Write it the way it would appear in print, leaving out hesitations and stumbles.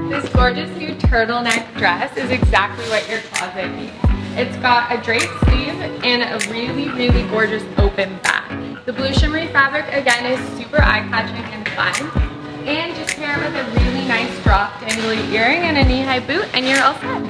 This gorgeous new turtleneck dress is exactly what your closet needs. It's got a draped sleeve and a really, really gorgeous open back. The blue shimmery fabric, again, is super eye-catching and fun. And just pair it with a really nice drop dangly earring and a knee-high boot, and you're all set.